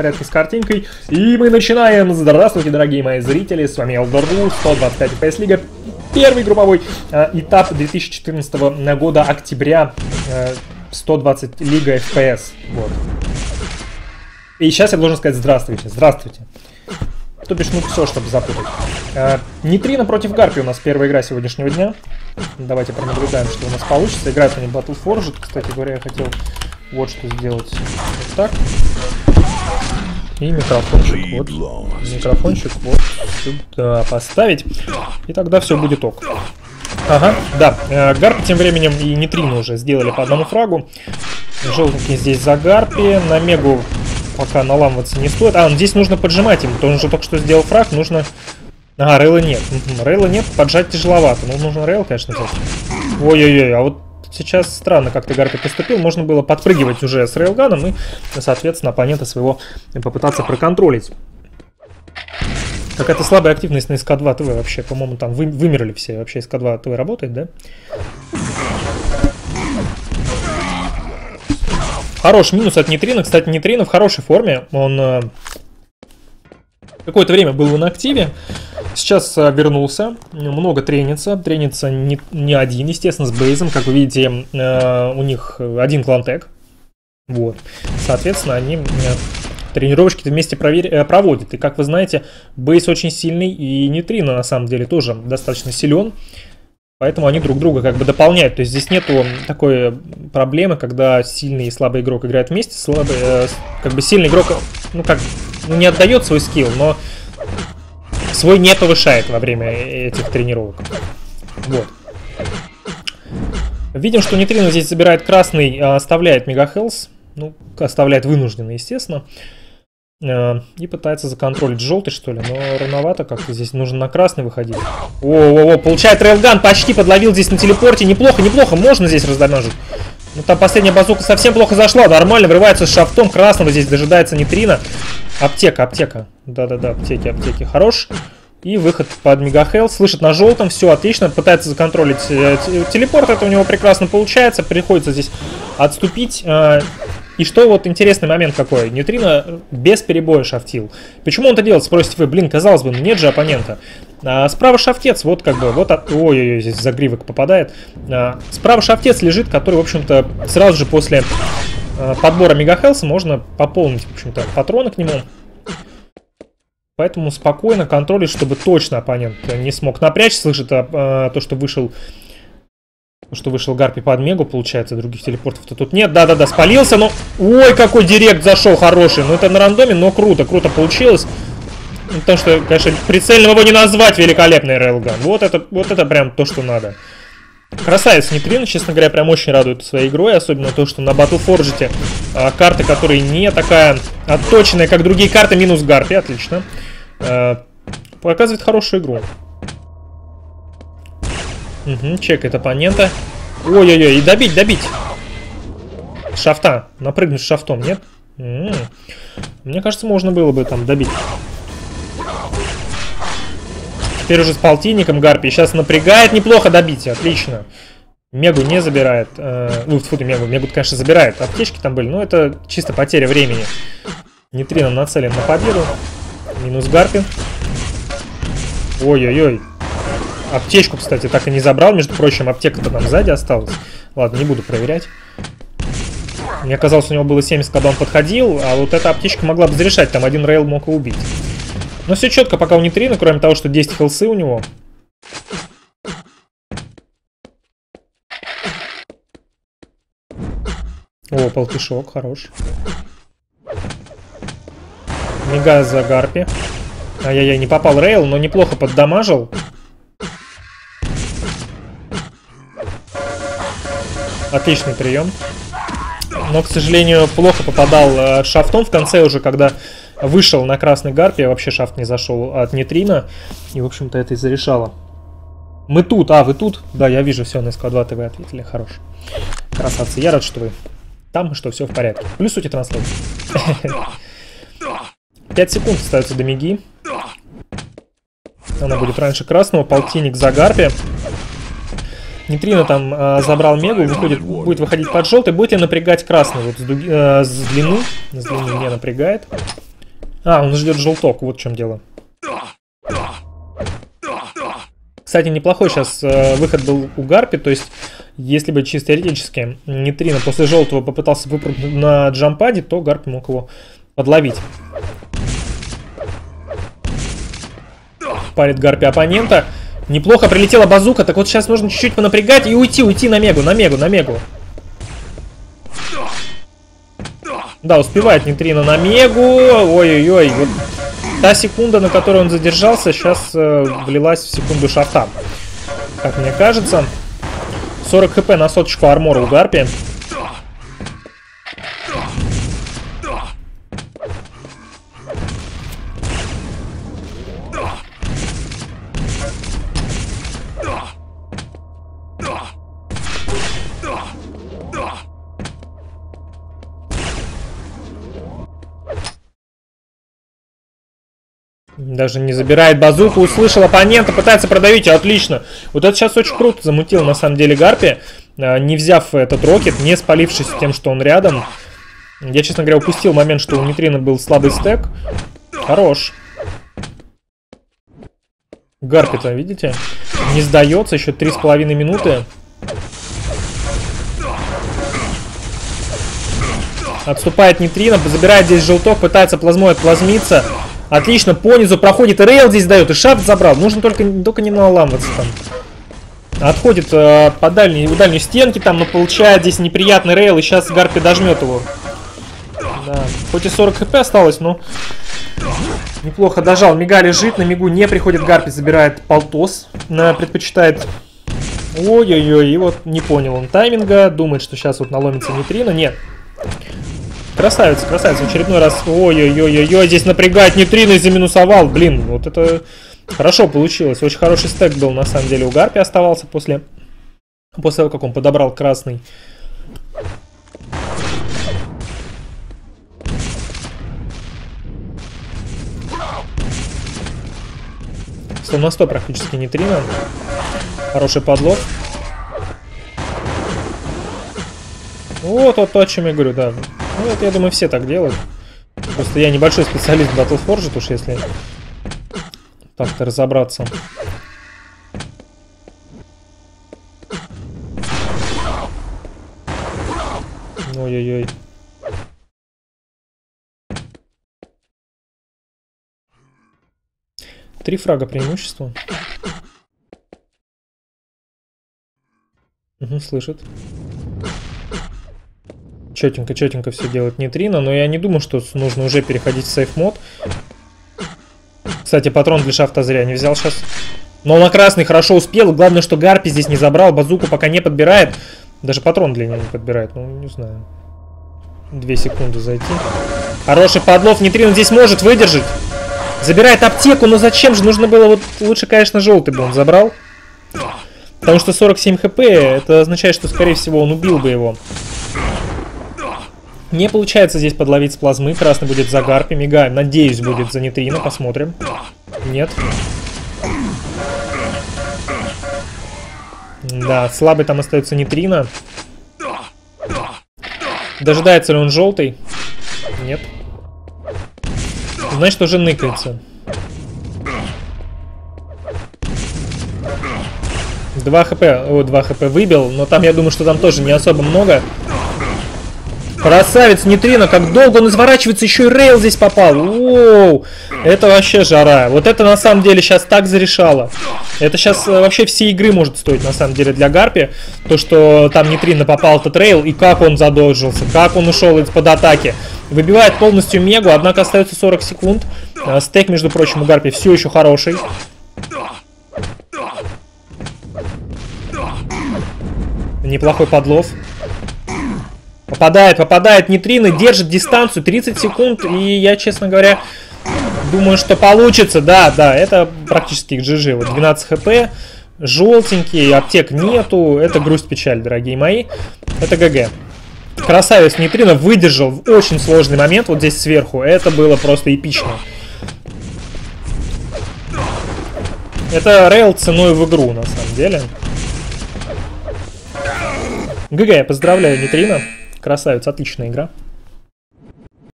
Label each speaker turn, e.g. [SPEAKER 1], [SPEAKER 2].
[SPEAKER 1] порядке с картинкой. И мы начинаем. Здравствуйте, дорогие мои зрители. С вами Elder 125 FPS Лига. Первый групповой этап 2014 года, октября. 120 Лига FPS. Вот. И сейчас я должен сказать здравствуйте. Здравствуйте. То бишь, ну все, чтобы запутать. Нейтрино против Гарпи у нас первая игра сегодняшнего дня. Давайте пронаблюдаем, что у нас получится. Играют они Battle Forged. Кстати говоря, я хотел вот что сделать. Вот так. И микрофончик вот. Микрофончик вот сюда поставить. И тогда все будет ок. Ага, да. Гарпи тем временем и Нейтрино уже сделали по одному фрагу. Желтенький здесь за Гарпи. На Мегу пока наламываться не стоит. Здесь нужно поджимать им. Он же только что сделал фраг. Нужно... Рейла нет. Рейла нет, поджать тяжеловато. Ну, нужно рейл, конечно, взять. Ой-ой-ой, а вот сейчас странно как-то Гарпи поступил. Можно было подпрыгивать уже с рейлганом и, соответственно, оппонента своего попытаться проконтролить. Какая-то слабая активность на СК2 ТВ вообще. По-моему, там вымерли все. Вообще СК2 ТВ работает, да? Хороший минус от Нейтрино. Кстати, Нейтрино в хорошей форме. Он какое-то время был в инактиве. Сейчас вернулся. Много тренится. Тренится не один, естественно, с Бейзом. Как вы видите, у них один клан-тег. Вот. Соответственно, они тренировочки вместе проводят. И, как вы знаете, Бейз очень сильный. И Нейтрино, на самом деле, тоже достаточно силен. Поэтому они друг друга как бы дополняют. То есть здесь нету такой проблемы, когда сильный и слабый игрок играют вместе. Как бы сильный игрок, не отдает свой скилл, но свой не повышает во время этих тренировок. Вот. Видим, что Нейтрино здесь забирает красный, оставляет Мегахелс. Ну, оставляет вынужденно, естественно. И пытается законтролить желтый, что ли. Но рановато как-то здесь нужно на красный выходить. О, получает рейлган, почти подловил здесь на телепорте. Неплохо, неплохо, можно здесь раздамажить. Ну там последняя базука совсем плохо зашла. Нормально, врывается с шафтом красного. Здесь дожидается Нейтрино. Аптека. Да-да-да, аптеки. Хорош. И выход под Мегахелс. Слышит на желтом, все отлично. Пытается законтролить телепорт. Это у него прекрасно получается. Приходится здесь отступить. И что вот интересный момент какой. Нейтрино без перебоя шафтил. Почему он это делает, спросите вы. Блин, казалось бы, нет же оппонента. Справа шафтец, вот как бы, вот, ой-ой-ой, здесь загривок попадает. Справа шафтец лежит, который, в общем-то, сразу же после подбора Мегахелса можно пополнить, в общем-то, патроны к нему. Поэтому спокойно контролить, чтобы точно оппонент не смог напрячь. Слышит то, что вышел Гарпи под Мегу, получается, других телепортов-то тут нет. Да-да-да, спалился, но... Ой, какой директ зашел хороший. Ну, это на рандоме, но круто получилось. Потому что, конечно, прицельным его не назвать, великолепный рейлган. Вот это прям то, что надо. Красавец Нейтрино, честно говоря, прям очень радует своей игрой. Особенно то, что на Battle Forged карты, которые не такая отточенная, как другие карты, минус Гарпи, отлично. Показывает хорошую игру. Чекает оппонента. Ой-ой-ой, и добить. Шафта. Напрыгнуть с шафтом, нет? Мне кажется, можно было бы там добить. Теперь уже с полтинником Гарпи. Сейчас напрягает. Неплохо добить. Отлично. Мегу не забирает. Мегу, конечно, забирает. Аптечки там были. Но это чисто потеря времени. Нейтрино нацелен на победу. Минус Гарпи. Ой-ой-ой. Аптечку, кстати, так и не забрал. Между прочим, аптека-то там сзади осталась. Ладно, не буду проверять. Мне казалось, у него было 70, когда он подходил. А вот эта аптечка могла бы зарешать. Там один рейл мог его убить. Но все четко пока у Нейтрино, кроме того, что 10 хелсы у него. О, полтишок, хорош. Мега за Гарпи. Ай-яй-яй, не попал рейл, но неплохо поддамажил. Отличный прием. Но, к сожалению, плохо попадал шафтом в конце уже, когда вышел на красный Гарпи. Вообще шафт не зашел от Нейтрино. И, в общем-то, это и зарешало. Мы тут. Вы тут? Да, я вижу, все, на СК2 ТВ ответили. Хорош. Красавцы. Я рад, что вы там, что все в порядке. Плюсуйте трансляцию. 5 секунд остается до Меги. Она будет раньше красного. Полтинник за Гарпи. Нейтрино там забрал Мегу, будет выходить под желтый. Будет ли напрягать красный? Вот с длины. С длины не напрягает. А, он ждет желток, вот в чем дело. Кстати, неплохой сейчас выход был у Гарпи, то есть, если бы чисто теоретически Нейтрино после желтого попытался выпрыгнуть на джампаде, то Гарпи мог его подловить. Парит Гарпи оппонента. Неплохо прилетела базука, так вот сейчас нужно чуть-чуть понапрягать и уйти на мегу, на мегу. Да, успевает Нейтрино на мегу. Ой-ой-ой, вот та секунда, на которую он задержался, сейчас влилась в секунду шафта. Как мне кажется. 40 хп на соточку армора у Гарпи. Даже не забирает базуку, услышал оппонента, пытается продавить, отлично. Вот это сейчас очень круто замутил на самом деле Гарпи, не взяв этот рокет, не спалившись тем, что он рядом. Я, честно говоря, упустил момент, что у Нейтрино был слабый стэк. Хорош. Гарпи-то, видите, не сдается, еще 3,5 минуты. Отступает Нейтрино, забирает здесь желток, пытается плазмой отплазмиться. Отлично, по низу проходит, и рейл здесь дает, и шафт забрал. Нужно только не наламываться там. Отходит по дальней стенке там, но получает здесь неприятный рейл, и сейчас Гарпи дожмет его. Да. Хоть и 40 хп осталось, но неплохо дожал. Мега лежит, на мигу не приходит Гарпи, забирает полтос. Предпочитает... Ой-ой-ой, и вот не понял он тайминга, думает, что сейчас вот наломится Нейтрино. Нет. Красавец, красавец, в очередной раз. Ой-ой-ой-ой, здесь напрягает Нейтрино и заминусовал. Блин, вот это хорошо получилось. Очень хороший стэк был, на самом деле, у Гарпи оставался после того, как он подобрал красный. На 100 практически Нейтрино. Хороший подлог. Вот то, о чем я говорю, да. Ну, это, я думаю, все так делают. Просто я небольшой специалист в Battleforge, уж если так-то разобраться. Ой-ой-ой. Три фрага преимущества. Угу, слышит. Четенько все делает Нейтрино, но я не думаю, что нужно уже переходить в сейф-мод. Кстати, патрон для шафта зря не взял сейчас. Но на красный хорошо успел. Главное, что Гарпи здесь не забрал. Базуку пока не подбирает. Даже патрон для него не подбирает. Ну, не знаю. 2 секунды зайти. Хороший подлов. Нейтрино здесь может выдержать. Забирает аптеку, но зачем же? Нужно было вот... Лучше, конечно, желтый бы он забрал. Потому что 47 хп, это означает, что, скорее всего, он убил бы его. Не получается здесь подловить с плазмы. Красный будет за Гарпи. Мега, надеюсь, будет за Нейтрино. Посмотрим. Нет. Да, слабый там остается Нейтрино. Дожидается ли он желтый? Нет. Значит, уже ныкается. 2 хп. О, 2 хп выбил. Но там, я думаю, что там тоже не особо много. Красавец Нейтрино. Как долго он изворачивается. Еще и рейл здесь попал. Оу. Это вообще жара. Вот это на самом деле сейчас так зарешало. Это сейчас вообще все игры может стоить на самом деле для Гарпи. То, что там Нейтрино попал этот рейл. И как он задоджился. Как он ушел из-под атаки. Выбивает полностью мегу. Однако остается 40 секунд. Стейк, между прочим, у Гарпи все еще хороший. Неплохой подлов. Попадает Нейтрино, держит дистанцию 30 секунд. И я, честно говоря, думаю, что получится. Да, это практически GG. Вот 12 хп, желтенький, аптек нету. Это грусть-печаль, дорогие мои. Это ГГ. Красавец Нейтрино выдержал в очень сложный момент. Вот здесь сверху. Это было просто эпично. Это рейл ценой в игру, на самом деле. ГГ, я поздравляю Нейтрино. Красавец, отличная игра.